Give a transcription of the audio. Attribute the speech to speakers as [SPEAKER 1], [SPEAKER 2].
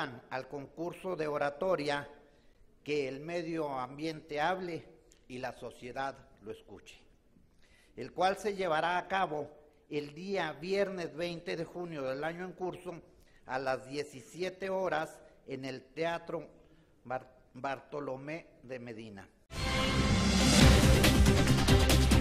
[SPEAKER 1] participan al concurso de oratoria Que el medio ambiente hable y la sociedad lo escuche, el cual se llevará a cabo el día viernes 20 de junio del año en curso a las 17 horas en el Teatro Bartolomé de Medina.